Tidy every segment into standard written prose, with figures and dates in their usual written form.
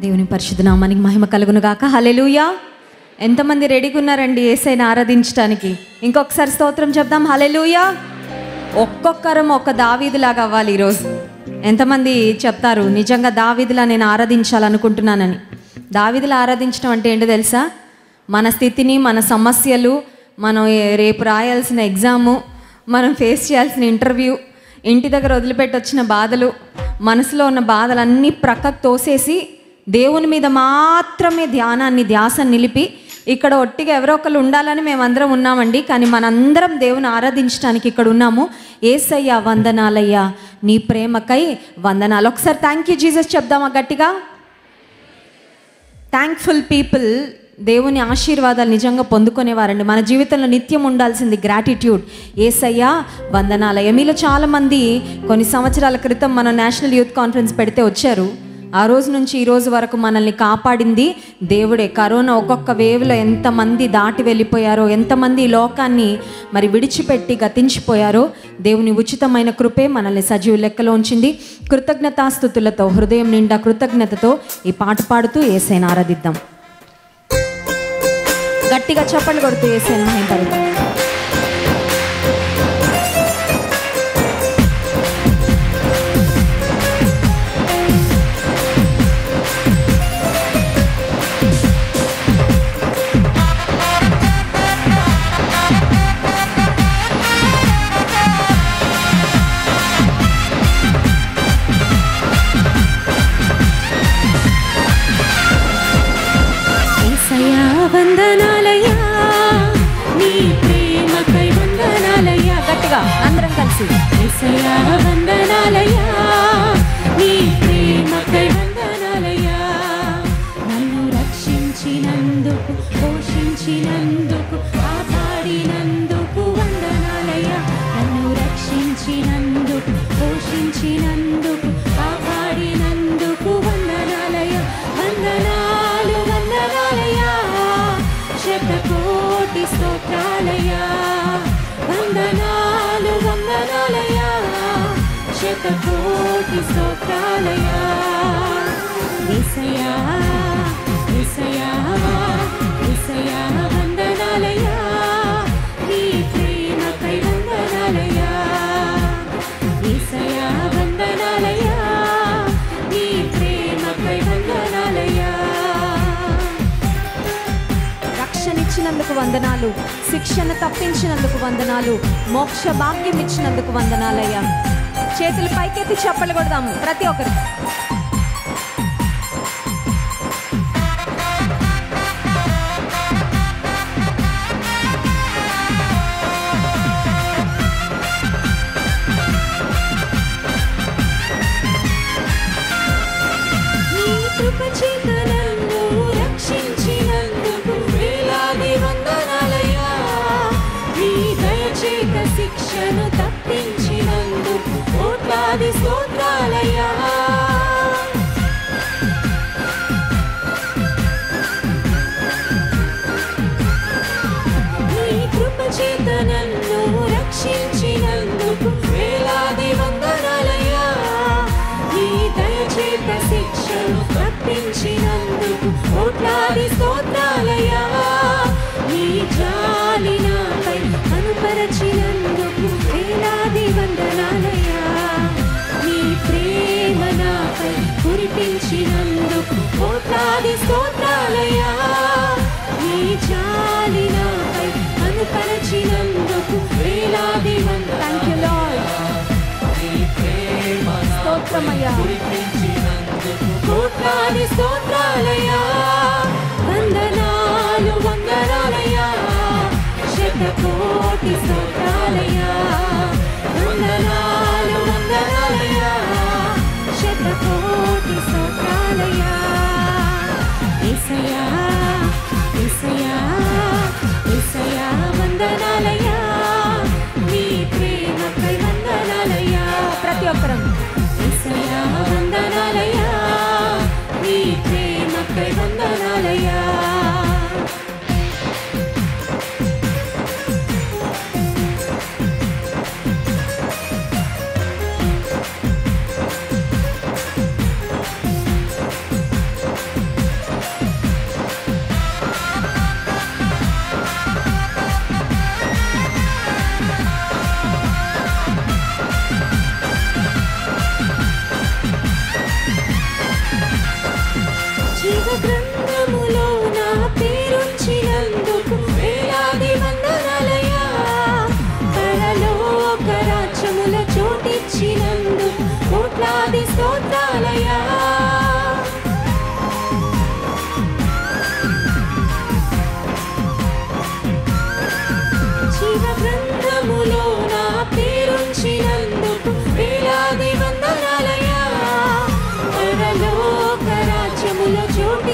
దేవుని పరిశుద్ధ నామానికి మహిమ కలుగును గాక. హల్లెలూయా. ఎంతమంది రెడీగా ఉన్నారండి యేసయ్యను ఆరాధించడానికి? ఇంకొకసారి స్తోత్రం చెప్దాం. హల్లెలూయా. ఒక్కొక్కరం ఒక్క దావీదులాగా అవ్వాలి ఈరోజు. ఎంతమంది చెప్తారు నిజంగా దావీదులా నేను ఆరాధించాలనుకుంటున్నానని? దావీదులా ఆరాధించడం అంటే ఏంటో తెలుసా? మన స్థితిని, మన సమస్యలు, మనం రేపు రాయాల్సిన ఎగ్జాము, మనం ఫేస్ చేయాల్సిన ఇంటర్వ్యూ, ఇంటి దగ్గర వదిలిపెట్టి వచ్చిన బాధలు, మనసులో ఉన్న బాధలన్నీ ప్రక్కకు తోసేసి దేవుని మీద మాత్రమే ధ్యాసాన్ని నిలిపి, ఇక్కడ ఒట్టిగా ఎవరో ఒకరు ఉండాలని మేమందరం ఉన్నామండి, కానీ మనందరం దేవుని ఆరాధించడానికి ఇక్కడ ఉన్నాము. యేసయ్యా వందనాలయ్యా, నీ ప్రేమకై వందనాలు. ఒకసారి థ్యాంక్ యూ జీసస్ చెప్దామా గట్టిగా? థ్యాంక్ఫుల్ పీపుల్ దేవుని ఆశీర్వాదాలు నిజంగా పొందుకునేవారండి. మన జీవితంలో నిత్యం ఉండాల్సింది గ్రాటిట్యూడ్. యేసయ్యా వందనాలయ్య. మీలో చాలామంది కొన్ని సంవత్సరాల క్రితం మన నేషనల్ యూత్ కాన్ఫరెన్స్ పెడితే వచ్చారు. ఆ రోజు నుంచి ఈ రోజు వరకు మనల్ని కాపాడింది దేవుడే. కరోనా ఒక్కొక్క వేవ్లో ఎంతమంది దాటి వెళ్ళిపోయారో, ఎంతమంది ఈ లోకాన్ని మరి విడిచిపెట్టి గతించిపోయారో, దేవుని ఉచితమైన కృపే మనల్ని సజీవ లెక్కలో ఉంచింది. కృతజ్ఞతాస్తుతులతో, హృదయం నిండా కృతజ్ఞతతో ఈ పాట పాడుతూ యేసయ్యను ఆరాధిద్దాం. గట్టిగా చప్పట్లు కొడుతూ యేసయ్యను మహిమపరుద్దాం. వందనాలయ్యా, నీ ప్రేమకై వందనాలయ్యా. గట్టిగా అందరం కలిసి యేసయ్యా వందనాలయ్యా, నీ ప్రేమకై వందనాలయ్యా. నన్ను రక్షించినందుకు, పోషించినందుకు, కాపాడినందుకు వందనాలయ్యా. నన్ను రక్షించినందుకు, పోషించినందుకు, కాపాడినందుకు వందనాలయ్యా. వందనాలు వందనాలయ్యా, శతకోటి స్తోత్రాలయ్యా. వందనాలు వందనాలయ్యా, శతకోటి స్తోత్రాలయ్యా. యేసయ్యా యేసయ్యా యేసయ్యా వందనాలయ్యా, నీ ప్రేమకై వందనాలయ్యా. యేసయ్యా వందనాలయ్యా, నీ ప్రేమకై వందనాలయ్యా. రక్షణిచ్చినందుకు వందనాలు, శిక్షణ తప్పించినందుకు వందనాలు, మోక్ష భాగ్యం ఇచ్చినందుకు వందనాలయ్యా. చేతులు పైకెత్తి చప్పలు కొడదాం ప్రతి ఒక్కరు. నీ కృప చేత నన్ను రక్షించినందుకు వేలాది వందనాలయ్యా. నీ దయ చేత శిక్షను తప్పించినందుకు కోట్లాది స్తోత్రాలయ్యా. నీ కృప చేత నన్ను రక్షించినందుకు వేలాది వందనాలయ్యా. నీ దయ చేత శిక్షను తప్పించినందుకు కోట్లాది స్తోత్రాలయ్యా. నీ జాలి నాపై కనుపరచినందుకు వేలాది వందనాలయ్యా. నీ ప్రేమ నాపై కురిపించినందుకు కోట్లాది స్తోత్రాలయ్యా. నీ జాలి నాపై కనుపరచినందుకు వేలాది వందనాలయ్యా. స్తోత్రమయ్యా. కోట్లాది స్తోత్రాలయ్యా. వందనాలు వందనాలయ్యా, శతకోటి స్తోత్రాలయ్యా. వందనాలు వందనాలయ్యా, శతకోటి స్తోత్రాలయ్యా. యేసయ్యా యేసయ్యా యేసయ్యా వందనాలయ్యా, నీ ప్రేమకై వందనాలయ్యా. ప్రతి ఒక్కరం యేసయ్యా వందనాలయ్యా, నీ ప్రేమకై వందనాలయ్యా.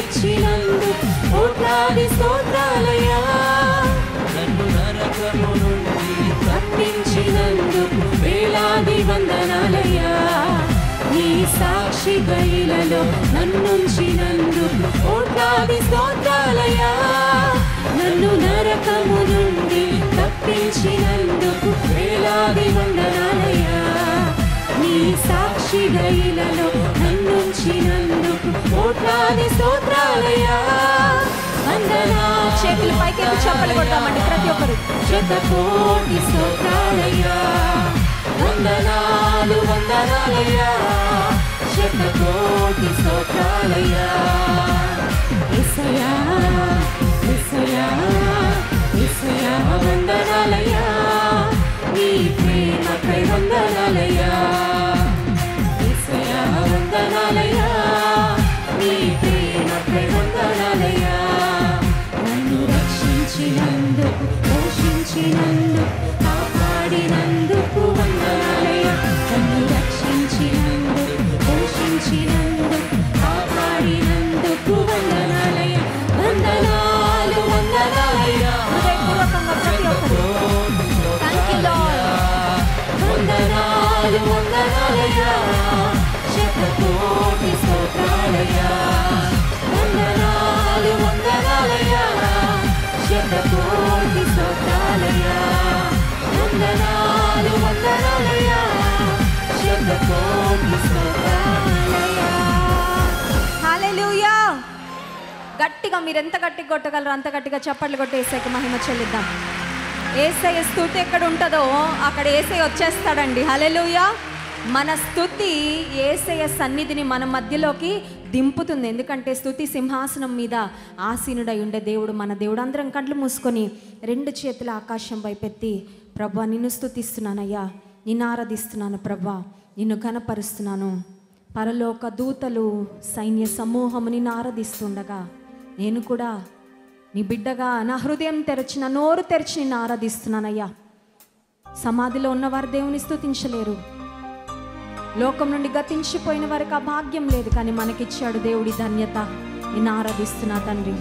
తెచ్చినందుకు కోట్లాది స్తోత్రాలయ్యా. నన్ను నరకము నుండి తప్పించినందుకు వేలాది వందనాలయ్యా. నీ సాక్షి గైలలో నన్నుంచినందుకు కోట్లాది స్తోత్రాలయ్యా. నన్ను నరకము నుండి తప్పించినందుకు వేలాది వందనాలయ్యా. నీ సాక్షి గైలలో నన్నుంచినందుకు కోట్లాది స్తోత్రాలయ్యా. వందనా చేతులు పైకెత్తి చప్పట్లు కొడతామండి ప్రతి ఒక్కరు. శతకోటి స్తోత్రాలయ్యా. వందనాలు వందనాలయ్యా. శతకోటి స్తోత్రాలయ్యా. యేసయ్యా యేసయ్యా యేసయ్యా వందనాలయ్యా. నీ ప్రేమకై వందనాలయ్యా. యేసయ్యా వందనాలయ్యా. నీ ప్రేమకై వందనాలయ్యా. నన్ను రక్షించినందుకు పోషించినందుకు కాపాడినందుకు వందనాలయ్యా. నన్ను రక్షించినందుకు పోషించినందుకు కాపాడినందుకు వందనాలయ్యా. వందనాలు వందనాలయ్యా. హృదయపూర్వకంగా ప్రతి ఒక్కరు థ్యాంక్ యూ లార్డ్. వందనాలు వందనాలయ్యా. శతకోటి స్తోత్రాలయ్యా. వందనాలు వందనాలయ్యా. శతకోటి స్తోత్రాలయ్యా. వందనాలు వందనాలయ్యా. శతకోటి స్తోత్రాలయ్యా. హల్లెలూయా. గట్టిగా మీరు ఎంత గట్టిగా కొట్టగలరో అంత గట్టిగా చప్పట్లు కొట్టి యేసయ్యకి మహిమ చెల్లిద్దాం. యేసయ్య స్తుతి ఎక్కడ ఉంటుందో అక్కడ యేసయ్య వచ్చేస్తాడండి. హల్లెలూయా. మన స్తుతి యేసయ్య సన్నిధిని మన మధ్యలోకి దింపుతుంది. ఎందుకంటే స్తుతి సింహాసనం మీద ఆసీనుడై ఉండే దేవుడు మన దేవుడు. అందరం కళ్ళు మూసుకొని రెండు చేతుల ఆకాశం వైపెత్తి, ప్రభా నిన్ను స్తుతిస్తున్నానయ్యా, నిన్ను ఆరాధిస్తున్నాను ప్రభా, నిన్ను ఘనపరుస్తున్నాను. పరలోక దూతలు సైన్య సమూహము నిన్ను ఆరాధిస్తుండగా నేను కూడా నీ బిడ్డగా నా హృదయం తెరిచి నా నోరు తెరిచి నిన్ను ఆరాధిస్తున్నానయ్యా. సమాధిలో ఉన్నవారు దేవుని స్తుతించలేరు. లోకం నుండి గతించిపోయిన వారికి ఆ భాగ్యం లేదు. కానీ మనకిచ్చాడు దేవుడి ధన్యత. నిన్ను ఆరాధిస్తున్నా తండ్రి.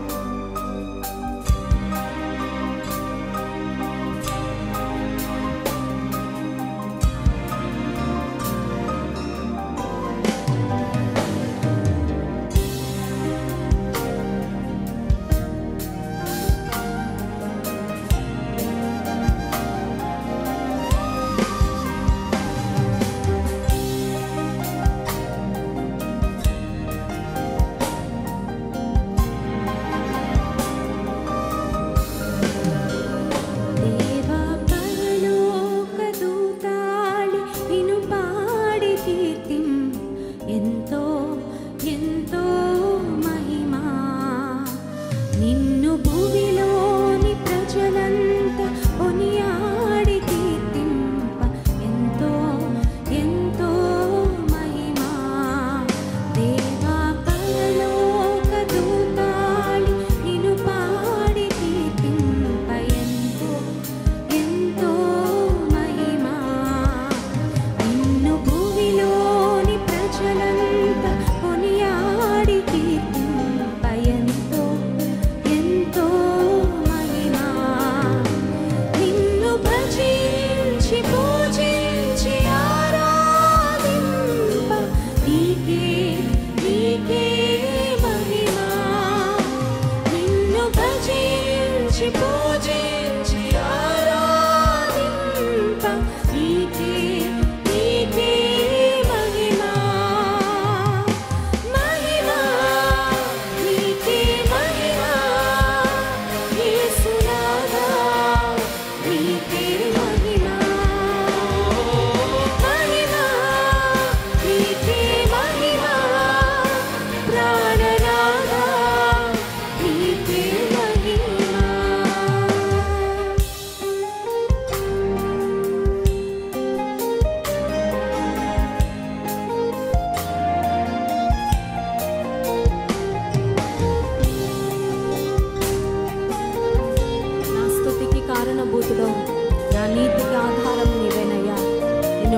కారణభూతుడో, నా నీతికి ఆధారం నీవేనయ్యా. నిన్ను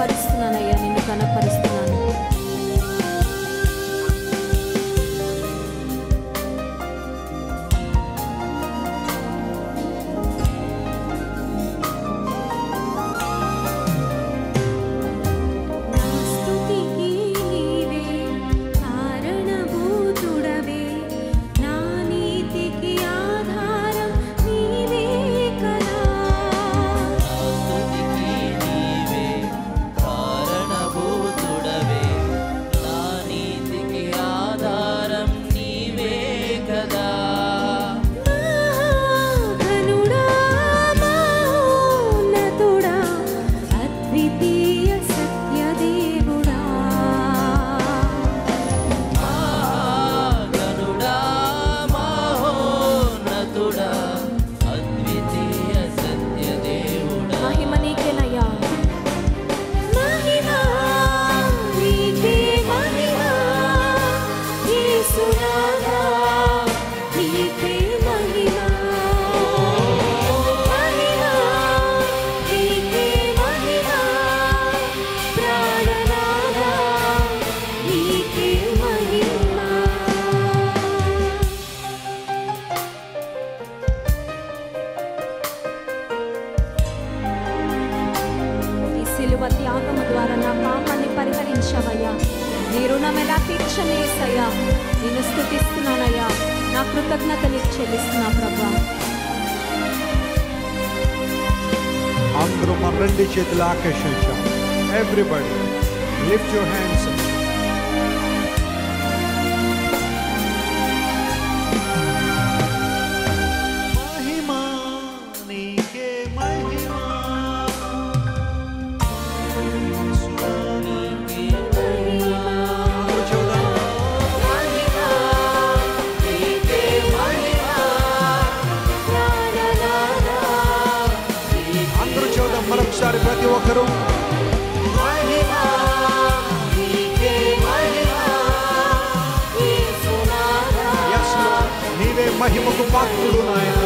మహిమపరుస్తున్నానయ్యా, నిన్ను కనపరుస్తున్నాను. హల్లెలూయా. నేను స్తుతిస్తున్నానయ్యా, నా కృతజ్ఞత నీకు చెల్లిస్తున్నా ప్రభా. అందరూ మన రెండు చేతులు ఆకర్షించాం. Everybody lift your hands. మహిమా నీకే మహిమా, అందరూ చూద్దాం మరొకసారి ప్రతి ఒక్కరూ. Yes, Lord. నీవే మహిమకు పాత్రుడు నాయన.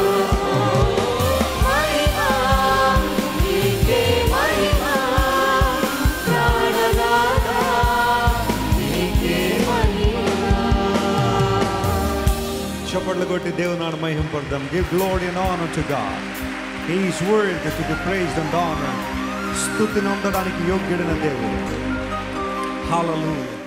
చప్పట్లు కొట్టి దేవుని మహిమ పడదాం. Give glory and honor to God. He is worthy to be praised and honored. స్తుతిని పొందడానికి యోగ్యుడైన దేవుడు. Hallelujah.